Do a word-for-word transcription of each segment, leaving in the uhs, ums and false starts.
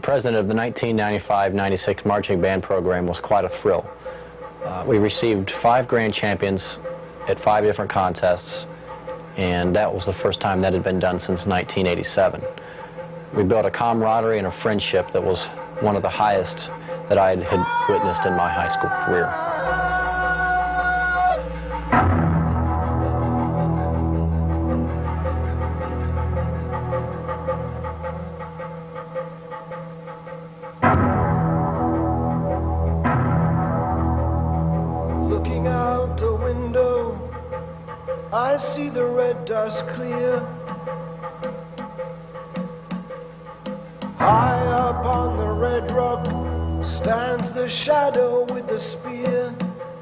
president of the nineteen ninety-five ninety-six marching band program was quite a thrill. Uh, we received five grand champions at five different contests, and that was the first time that had been done since nineteen eighty-seven. We built a camaraderie and a friendship that was one of the highest that I had witnessed in my high school career. Looking out the window, I see the red dust clear. High up on the red rock stands the shadow with the spear.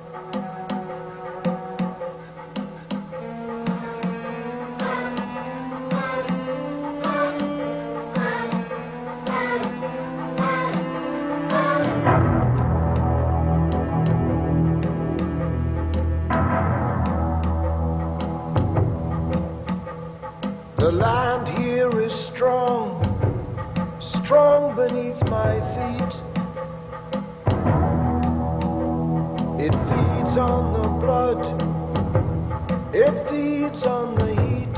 The land here is strong, strong beneath my feet. It feeds on the blood, it feeds on the heat.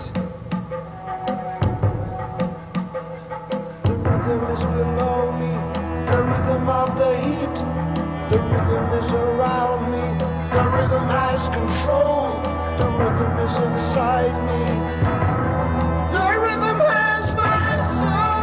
The rhythm is below me, the rhythm of the heat. The rhythm is around me, the rhythm has control. The rhythm is inside me. The rhythm has my soul.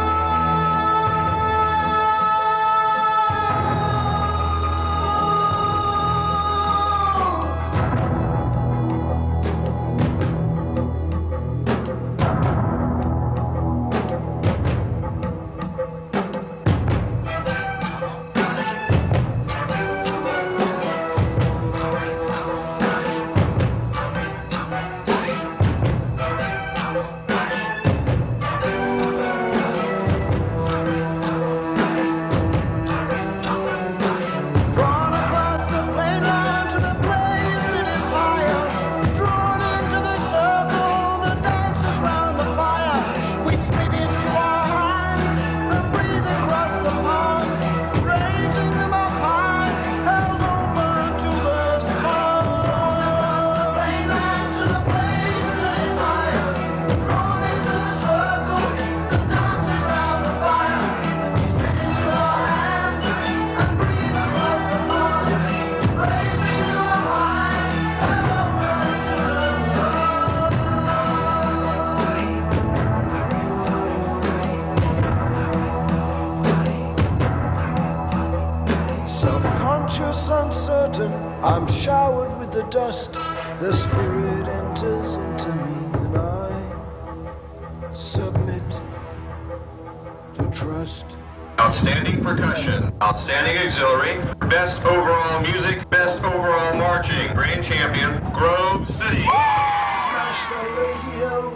Self-conscious, uncertain, I'm showered with the dust. The spirit enters into me and I submit to trust. Outstanding percussion, outstanding auxiliary, best overall music, best overall marching, grand champion, Grove City. Smash the radio,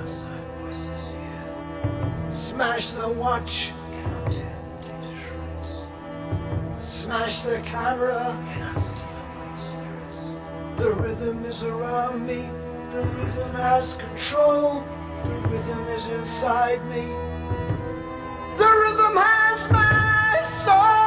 smash the watch, smash the camera. The rhythm is around me, the rhythm has control. The rhythm is inside me. The rhythm has my soul.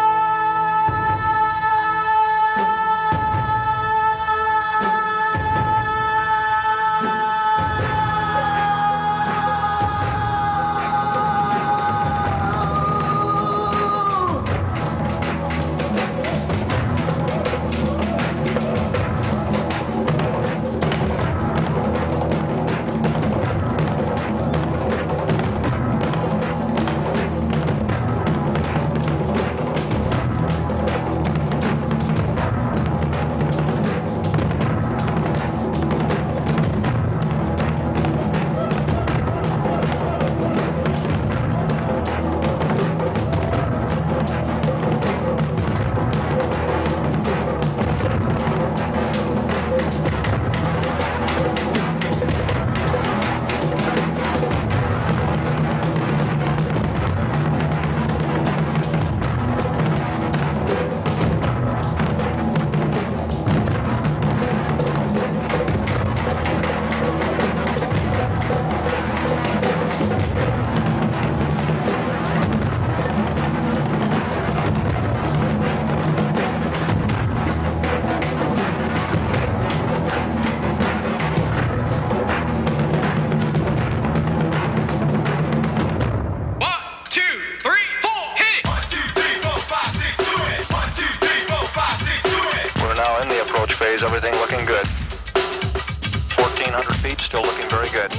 runways, everything looking good. fourteen hundred feet, still looking very good.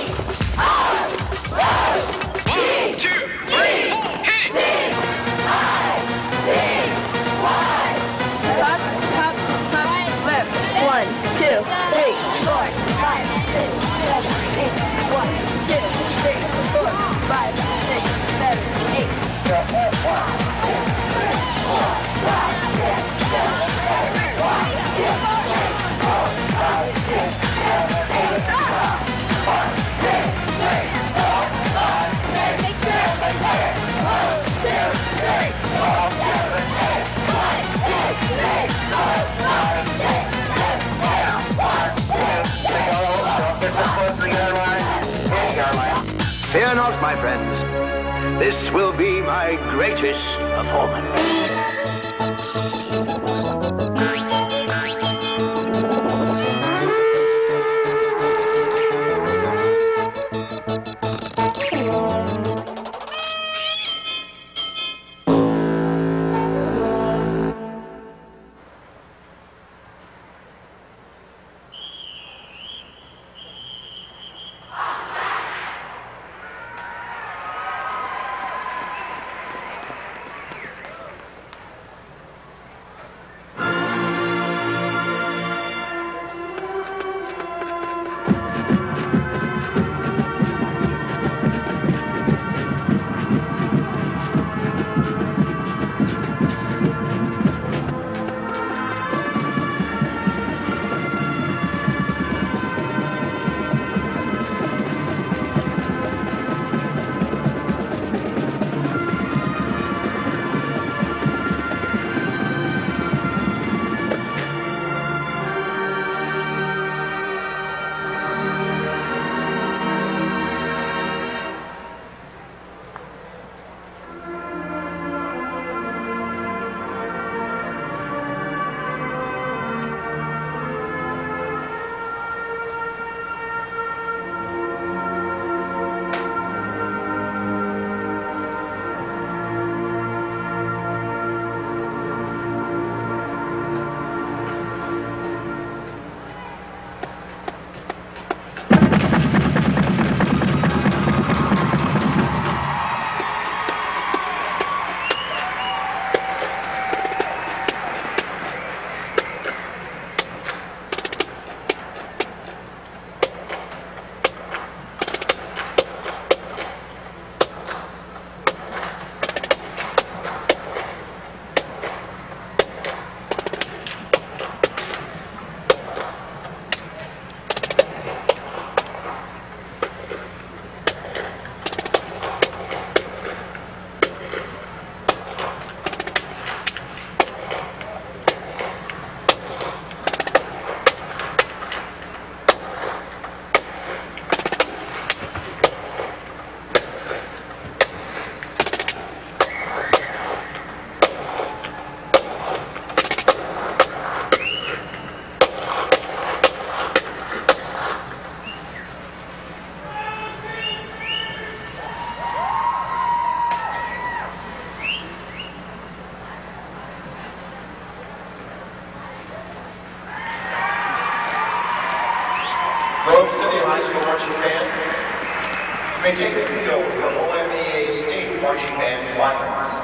One, two, three, four, hit! Cut, cut, cut, left. One, two, three, four, five, six, seven, eight. One, two, three, four, five, six, seven, eight. Fear not, my friends. This will be my greatest performance. Grove City High School Marching Band. You may take the field for O M E A State Marching Band finals.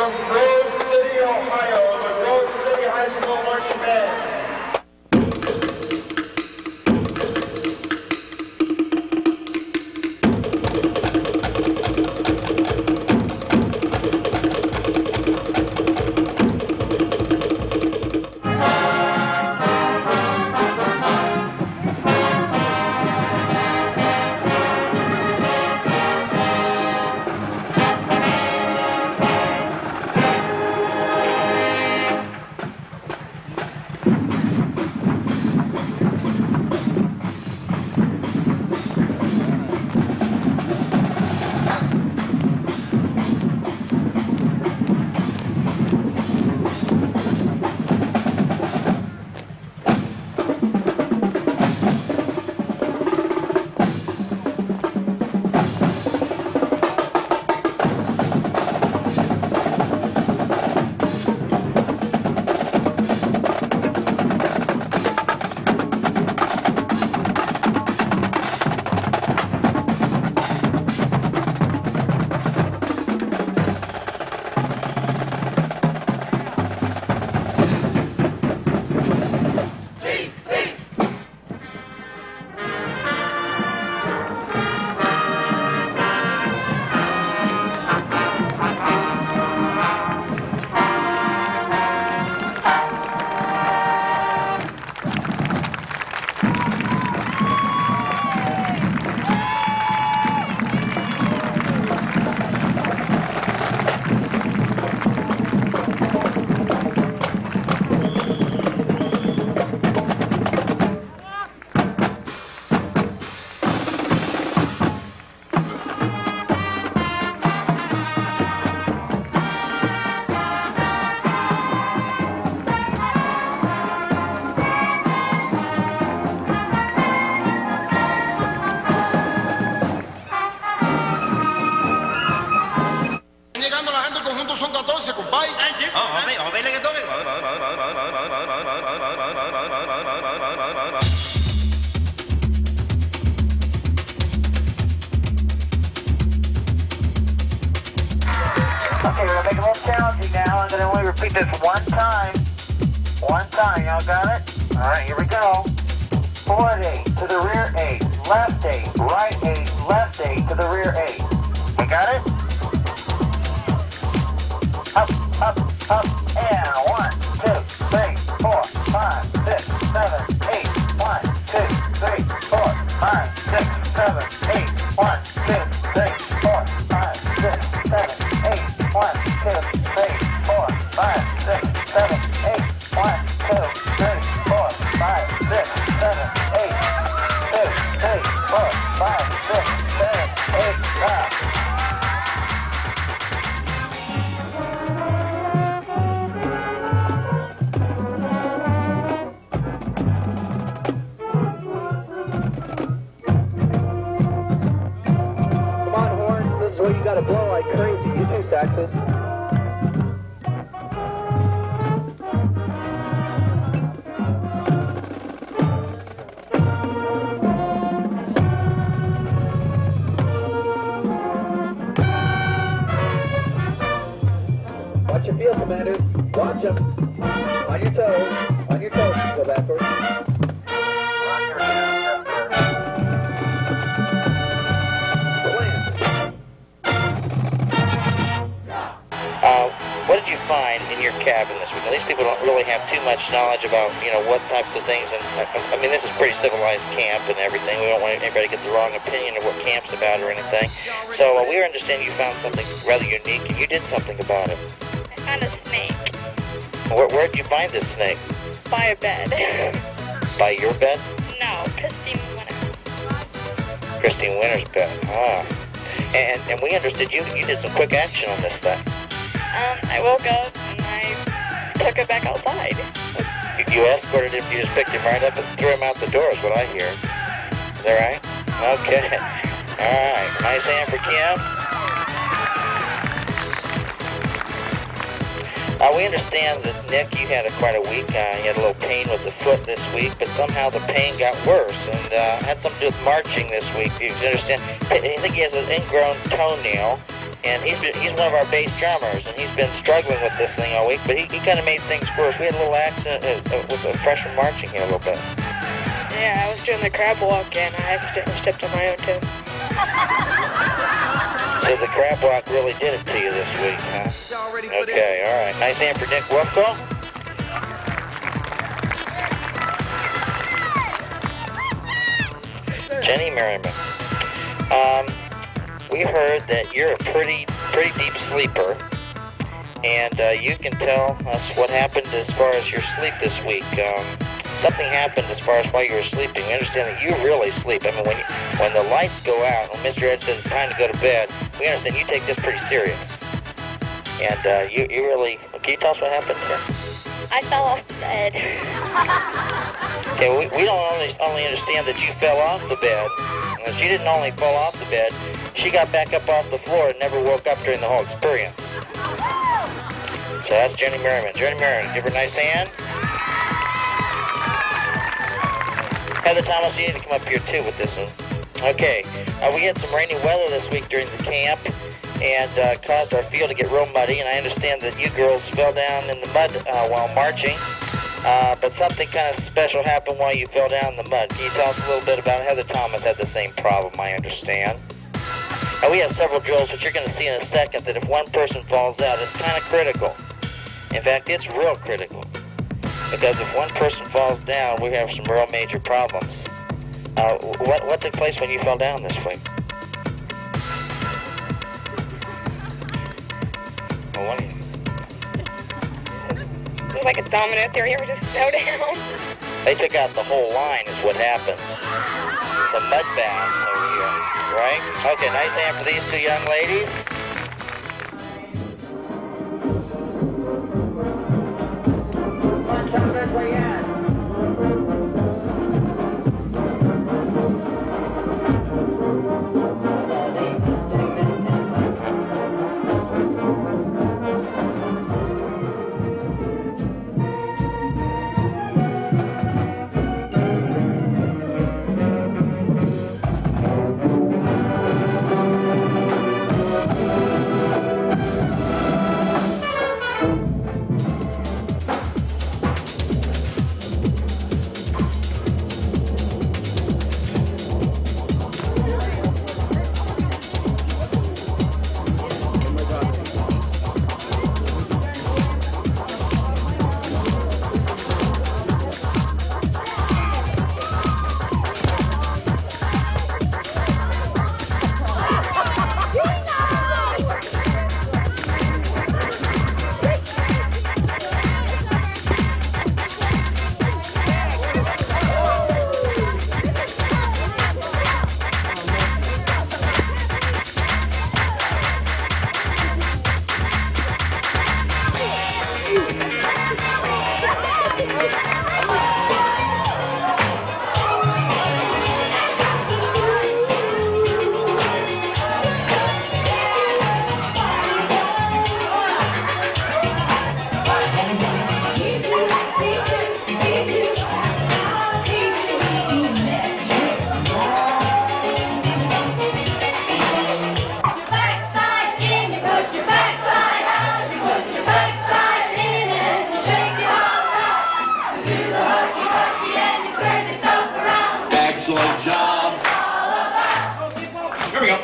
from Grove City, Ohio, the Grove City High School Marching Band. Okay, we're gonna make it a little challenging now. I'm gonna only repeat this one time. One time, y'all got it? Alright, here we go. Forward eight, to the rear eight, left eight, right eight, left eight, to the rear eight. You got it? Up, up, up, and one, two, three, four, five, six, seven, eight. One, two, three, four, five, six, seven, eight. One, two, three, four, five, six, seven, eight. One, two, three, four, five, six, seven, eight. One, two, three, four, five, six, seven, eight. Two, three, four, five, six, seven, eight. Now. Come on, horn. This is what you gotta blow like crazy. You two saxes. Watch your field, Commander. Watch them. On your toes. On your toes. Go backwards. Uh, what did you find in your cabin this week? Now, these people don't really have too much knowledge about, you know, what types of things. And I, I mean, this is pretty civilized camp and everything. We don't want anybody to get the wrong opinion of what camp's about or anything. So uh, we understand you found something rather unique, and you did something about it. I found a snake. Where, where'd you find this snake? By a bed. By your bed? No, Christine Winters. Christine Winters' bed. Ah. And, and we understood you, you did some quick action on this thing. Um, I woke up and I took it back outside. You, you escorted him, you just picked him right up and threw him out the door is what I hear. Is that right? Okay. All right. Nice hand for Kim. Uh, we understand that, Nick, you had a, quite a week. Uh, you had a little pain with the foot this week, but somehow the pain got worse and uh, had something to do with marching this week. You understand? I think he has an ingrown toenail, And he's been, he's one of our bass drummers, and he's been struggling with this thing all week, but he, he kind of made things worse. We had a little accident uh, uh, with a freshman marching here a little bit. Yeah, I was doing the crab walk, and I accidentally stepped on my own toe. So the crab walk really did it to you this week, huh? Okay, all right. Nice hand for Nick Wolfco. Jenny Merriman. Um, we heard that you're a pretty, pretty deep sleeper, and uh, you can tell us what happened as far as your sleep this week. Um, something happened as far as while you were sleeping. We understand that you really sleep. I mean, when you, when the lights go out, when Mister Ed says it's time to go to bed, we understand you take this pretty serious. And uh, you, you really, can you tell us what happened here? I fell off the bed. Okay, we, we don't only, only understand that you fell off the bed. And she didn't only fall off the bed, she got back up off the floor and never woke up during the whole experience. So that's Jenny Merriman. Jenny Merriman, give her a nice hand. Heather Thomas, you need to come up here too with this one. Okay, uh, we had some rainy weather this week during the camp and uh, caused our field to get real muddy, and I understand that you girls fell down in the mud uh, while marching. Uh, but something kind of special happened while you fell down in the mud. Can you tell us a little bit about it? Heather Thomas had the same problem, I understand. Uh, we have several drills, which you're going to see in a second, that if one person falls out, it's kind of critical. In fact, it's real critical. Because if one person falls down, we have some real major problems. Uh, what, what took place when you fell down this week? Well, what do you... It was like a domino theory, we just fell down. They took out the whole line is what happened. The mud bath over here, right? Okay, nice hand for these two young ladies. Excellent job. Here we go.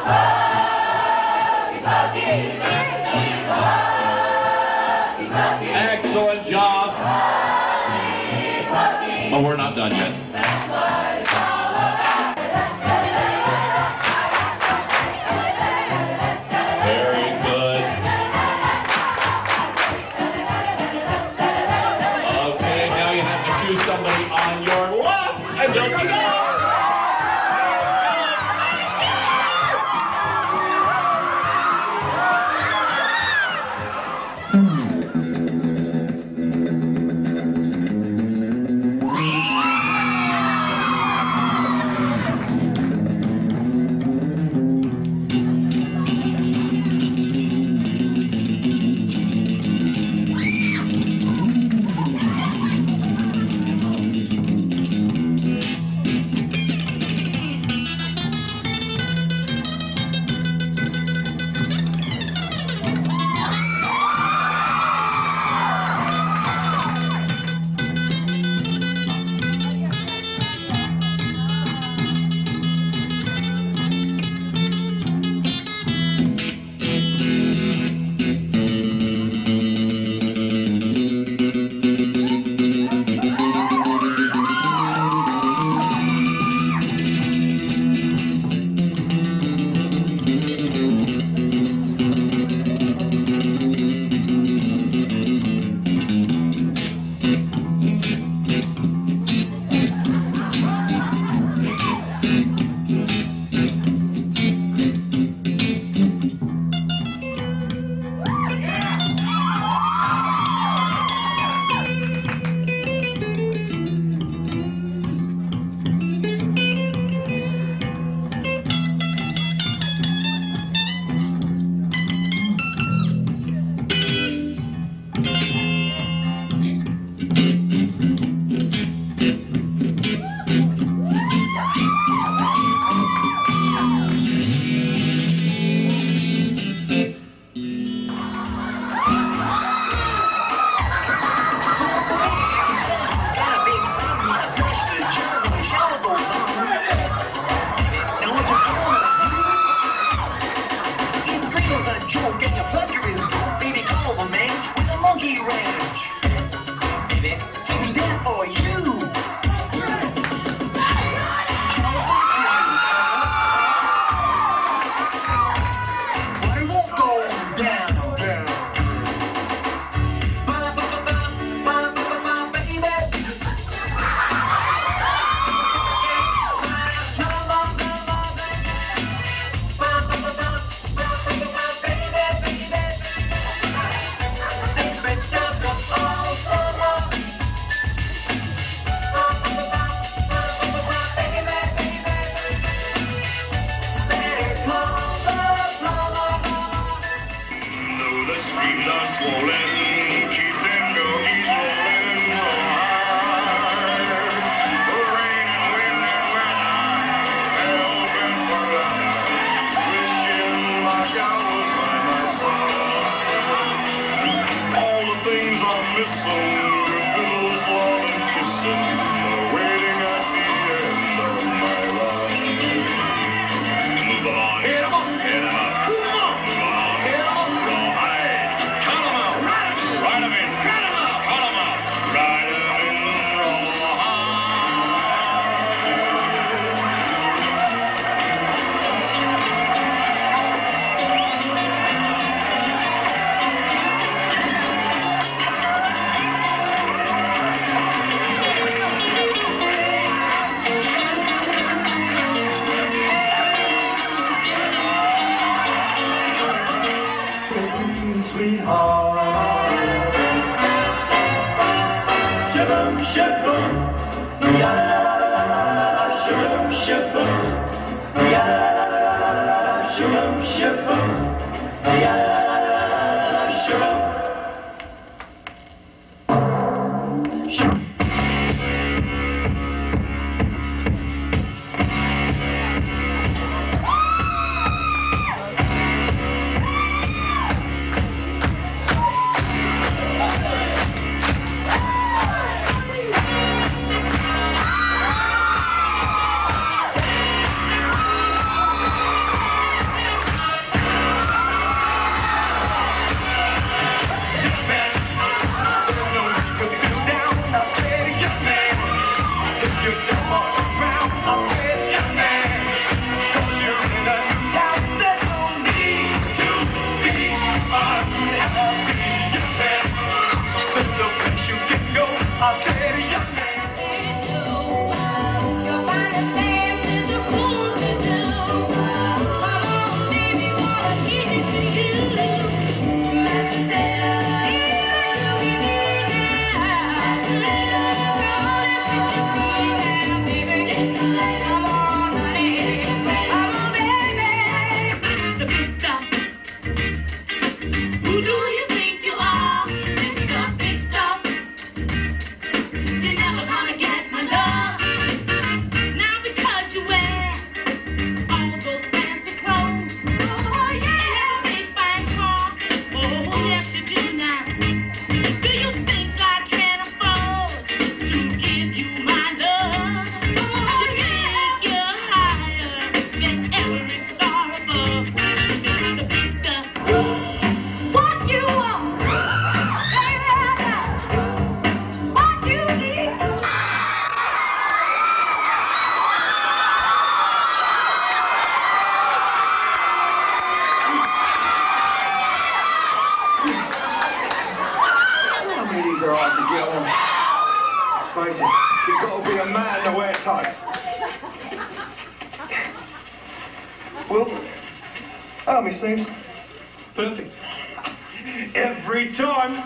Excellent job. But we're not done yet. Very good. Okay, now you have to choose somebody on your left and don't you go. streams are swollen, keep them doggies rolling hard. Rain and wind and weather, helping for love, wishing my gal was by my side. All the things I'm missing, good pillows, love and kissing, are waiting at the end of my life. Move on, hit 'em up, hit 'em up, move on, move on, hit 'em up, rawhide, cut 'em out, ride 'em in, ride 'em in, cut 'em out, cut 'em out, ride 'em in, rawhide. Shabam, shabam, ya la la la la la la, shabam, shabam, ya la la la la la la, shabam, shabam, ya la la la la la, shabam. Are hard to get on. Face it, you've got to be a man to wear tights. Well, army seems perfect. Every time.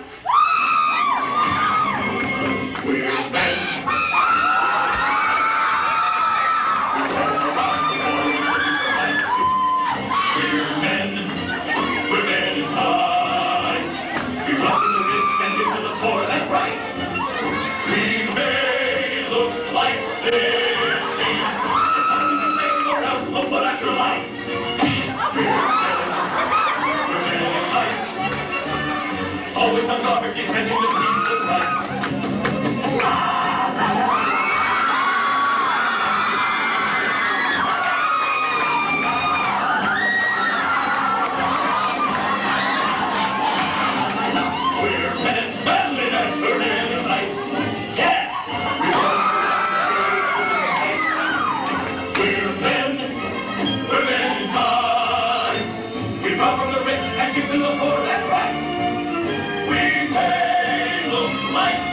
We're men. We're men. We're men in tights. We rock in the wrist and get to the floor, that's right. We may look like sissies. It's time to be safe or else we'll put out your lights. We're men. We're men in tights. Always on guard, defending the people's rights. Like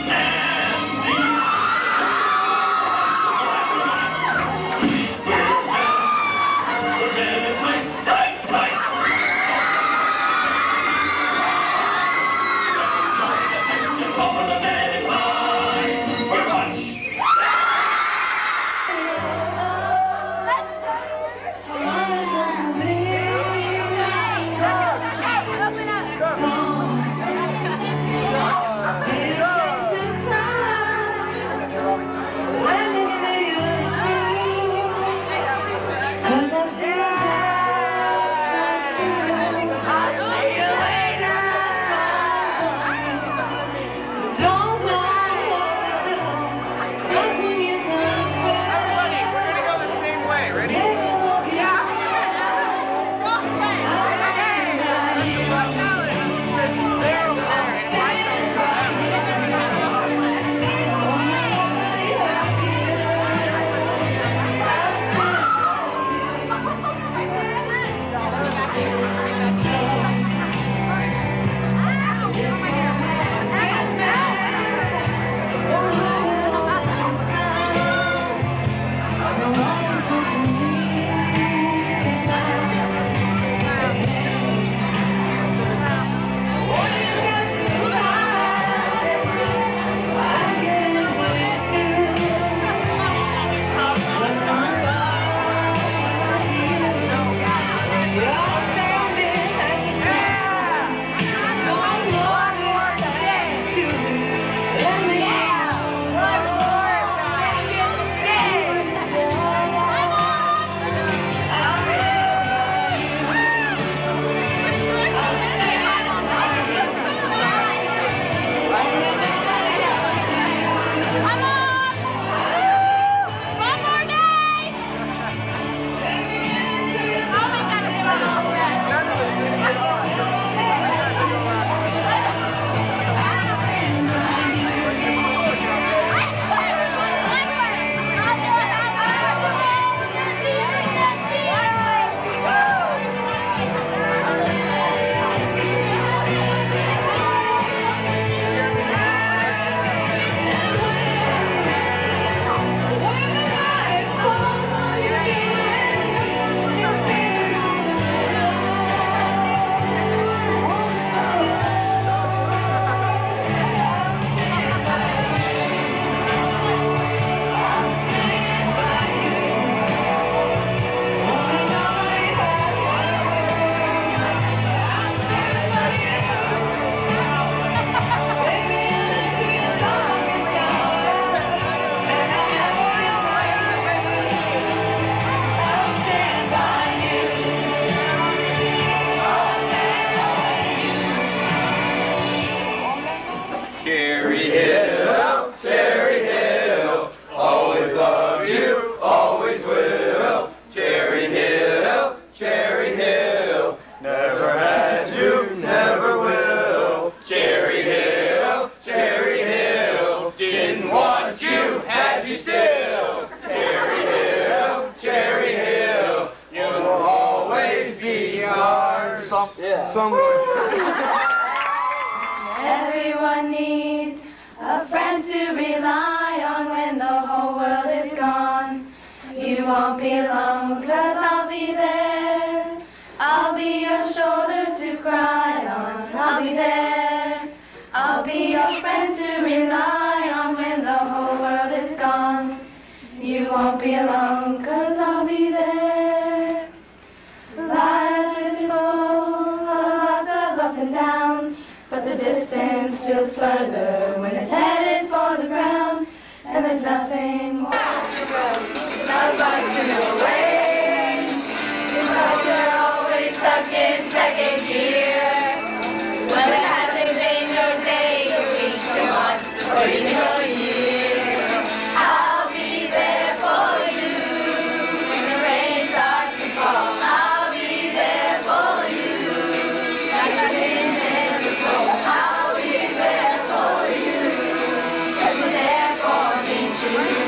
Everyone needs a friend to rely on when the whole world is gone. You won't be alone, cause I'll be there. I'll be your shoulder to cry on. I'll be there. I'll be your friend to rely on when the whole world is gone. You won't be alone, cause I'll be there. Life is full of lots of ups and downs, but the distance feels further when it's headed for the ground. And there's nothing more not about to go away. It's like you're always stuck in second gear. Well, it hasn't been your day, your week, your month, or even your year. I'll be there for you when the rain starts to fall. I'll be there for you like I've been there before. I'll be there for you, cause you're there for me too.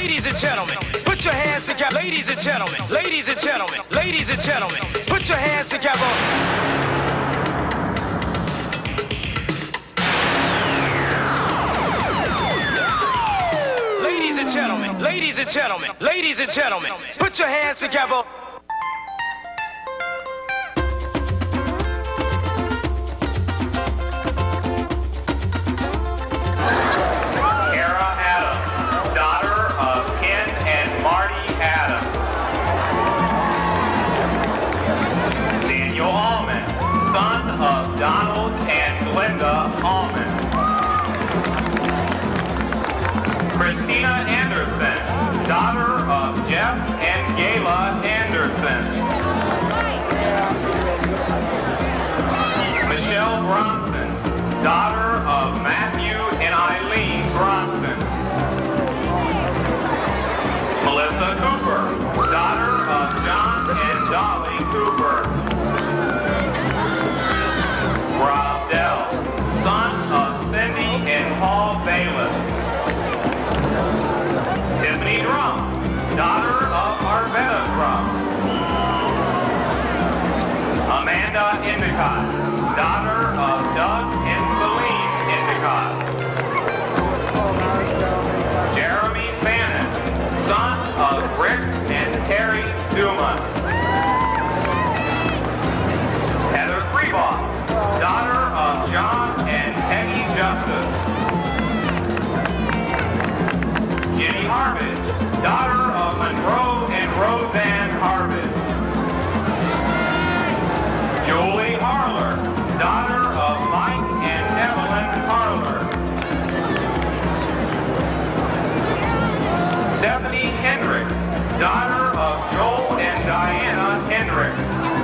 ladies and gentlemen, put your hands together. Ladies and gentlemen, ladies and gentlemen, ladies and gentlemen, put your hands together. Ladies and gentlemen, ladies and gentlemen, ladies and gentlemen, put your hands together. Of Donald and Glenda Allman. Christina Anderson, daughter of Jeff and Gayla Anderson. Michelle Bronson, daughter of Matthew and Eileen Bronson. Melissa Cooper, daughter of John and Dolly Cooper. Rob Dell, son of Cindy and Paul Bayless. Tiffany Drum, daughter of Arvetta Drum. Amanda Endicott, daughter of Doug and Celine Endicott. Jeremy Bannon, son of Rick and Terry Dumas. Heather Freebach, daughter of John and Peggy Justice. Jenny Harvage, daughter of Monroe and Roseanne Harvage. Julie Harler, daughter of Mike and Evelyn Harler. Stephanie Hendricks, daughter of Joel and Diana Hendricks.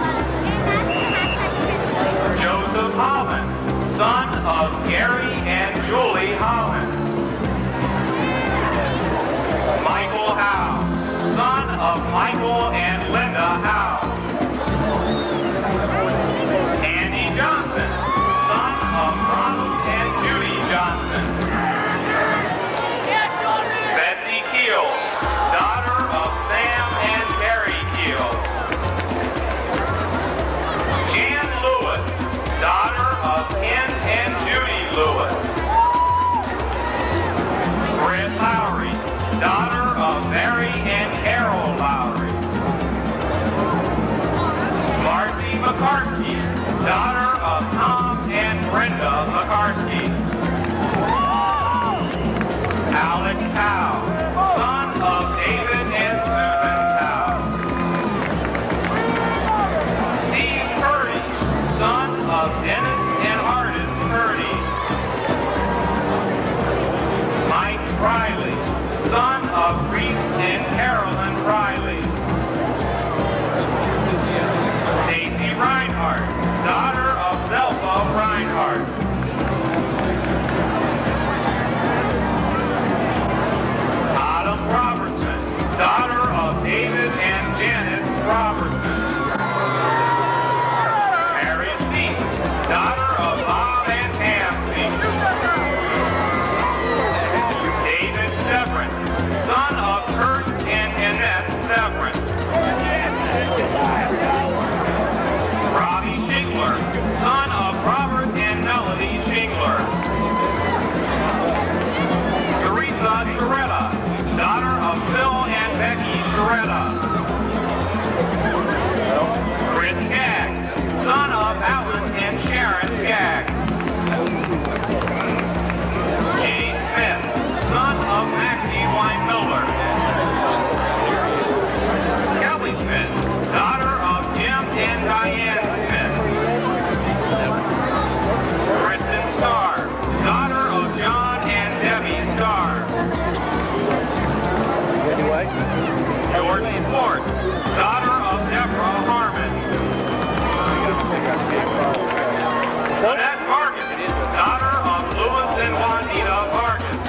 Joseph Holland, son of Gary and Julie Holland. Michael Howe, son of Michael and Linda Howe. Andy Johnson, son of Ronald and Judy Johnson. Betsy Keel, daughter of Sam and Terry Keel. Jan Lewis, daughter of Ken and Judy Lewis. Fred Lowry, daughter of Mary and Carol Lowry. Marcy McCarthy, daughter of Tom and Brenda McCarthy. Alex Howe, son of David and Susan Howe. Steve Purdy, son of Dennis and Artist Purdy. Mike Riley, son of Reese and Carolyn Riley. Stacy Reinhardt, daughter of Zelfa Reinhardt. Autumn Robertson, daughter of David and Janet Robertson. Mary Seat, daughter of Bob and Pam Seat. David Severance, son of Kurt and Annette Severance. Robbie Shingler, son of Robert and Melody Shingler. Teresa Soretta, daughter of Phil and Becky Soretta. Chris Skaggs, son of Alan and Sharon Skaggs. Jay Smith, son of Maxie Weinmiller. Kelly Smith, daughter of Jim and Diane Smith. Kristen Starr, daughter of John and Debbie Starr. George Ford, daughter of Deborah Harmon. Annette Vargas, daughter of Louis and Juanita Vargas.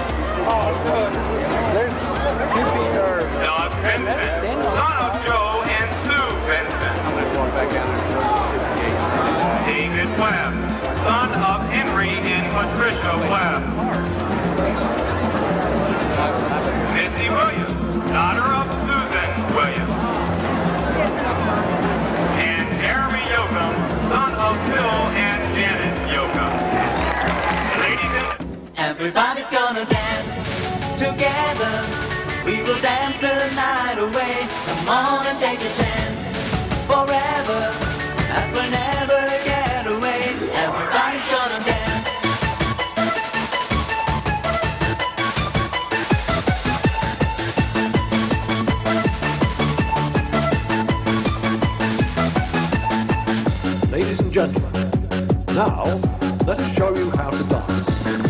Doug Vincent, son of Joe and Sue Vincent. David Webb, son of Henry and Patricia Webb. Missy Williams, Together, we will dance the night away. Come on and take a chance. Forever, as we'll never get away. Everybody's gonna dance. Ladies and gentlemen, now let us show you how to dance.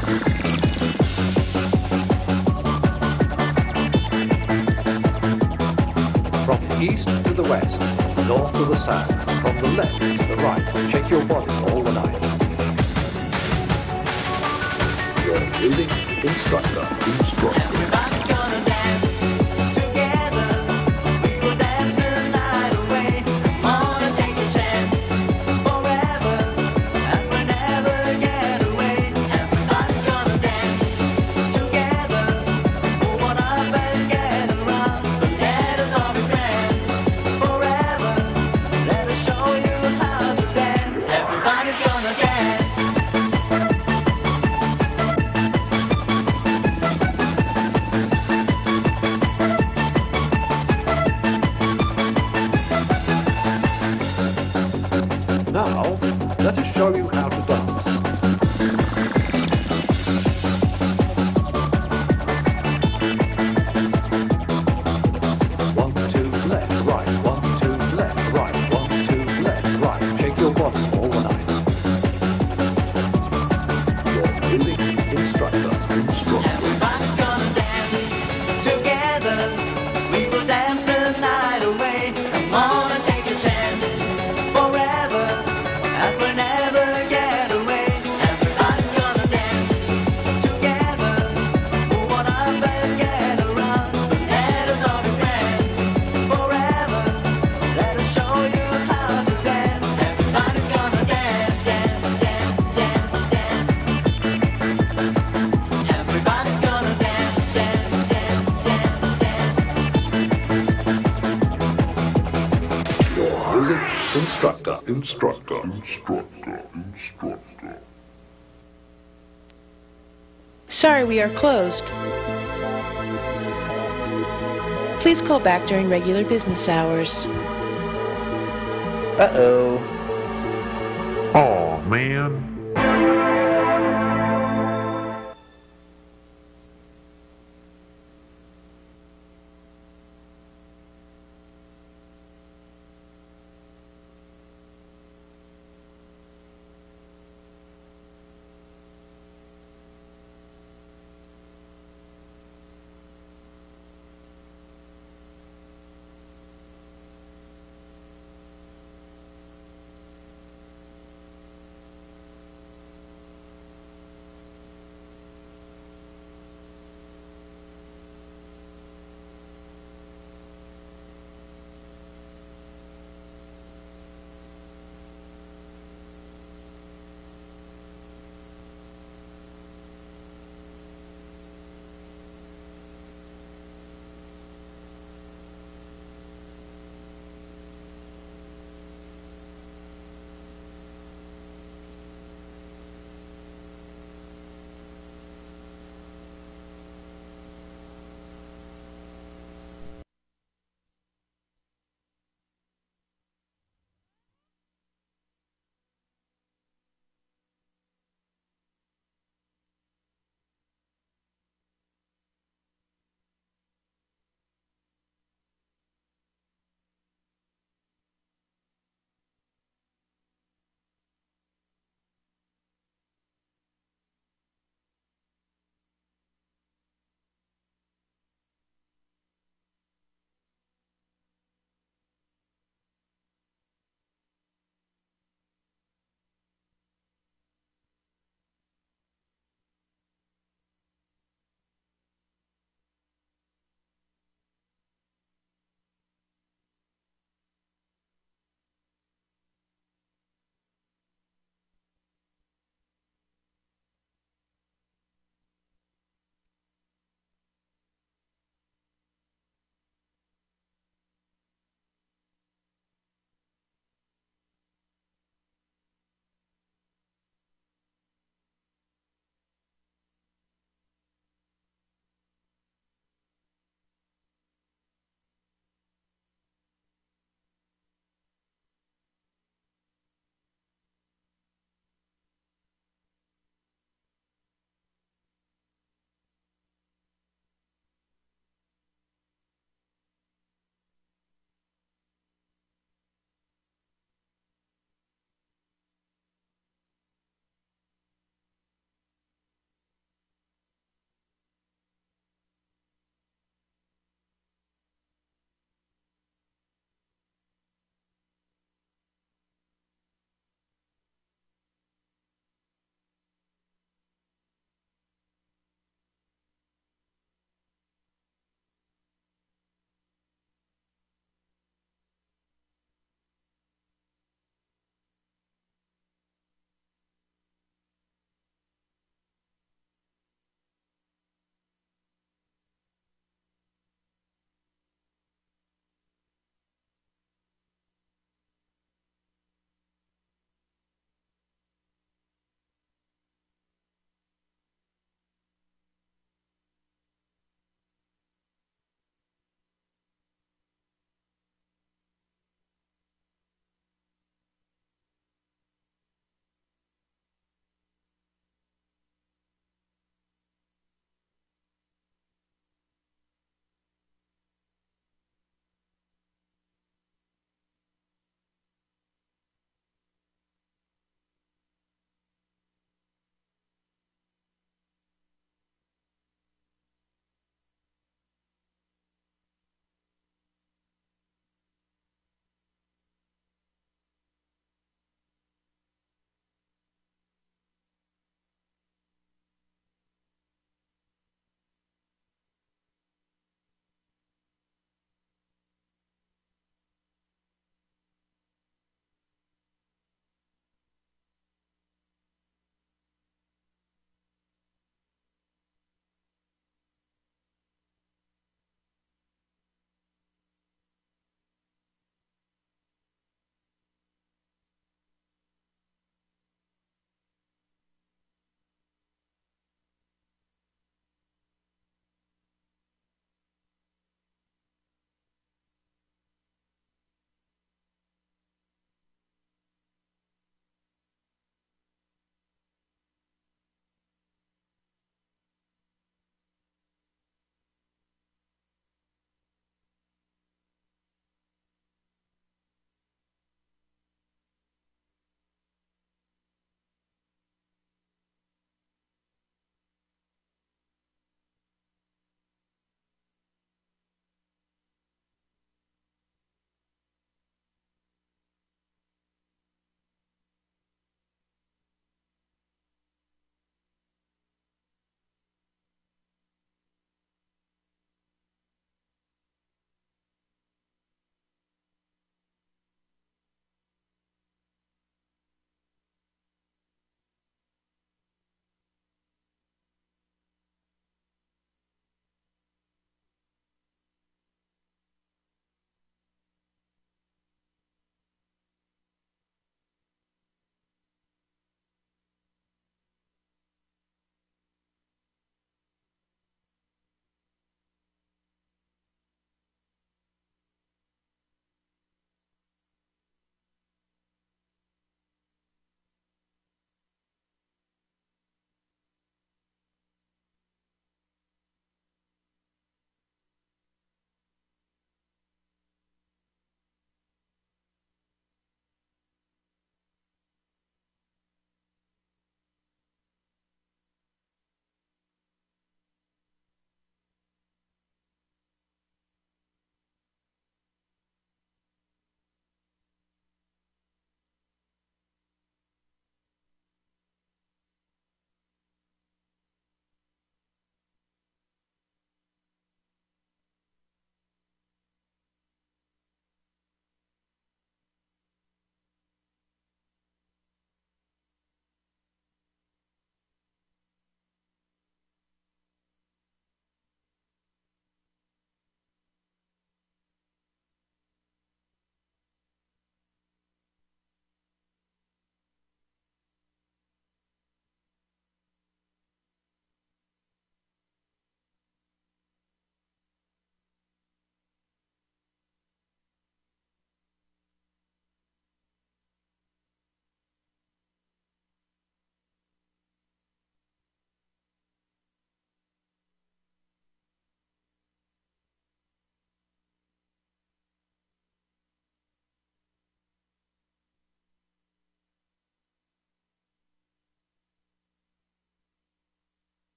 From the east to the west, the north to the south, from the left to the right, shake your body all the night. Your music instructor. Instructor. Everybody's gonna dance. Together, we will dance the night away. Come on and take a chance. Forever, and we'll never get away. Everybody's gonna dance. Together, move on up and get around. So let us all be friends. Forever, let us show you how to dance. Everybody's gonna dance. Now, let us show you how to dance. One, two, left, right, one, two, left, right, one, two, left, right. Shake your body all the night. Your music instructor. Instructor. Everybody's gonna dance. Together, we will dance the night away. Come on and take a chance. Forever, and we'll never get away. Everybody's gonna dance. Together, move on up and get around. So let us all be friends. Forever, let us show you how to dance. Everybody's gonna dance, dance, dance, dance, dance. Everybody's gonna dance, dance, dance, dance, dance. Your music instructor. Instructor. Instructor. Instructor. Sorry, we are closed. Please call back during regular business hours. Uh-oh. Oh, man.